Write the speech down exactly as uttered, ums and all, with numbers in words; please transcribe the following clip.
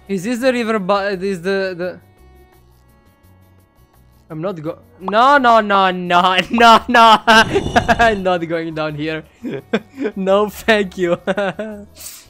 Is this the river? But is the the? I'm not go. No, no, no, no, no, no. I'm not going down here. No, thank you.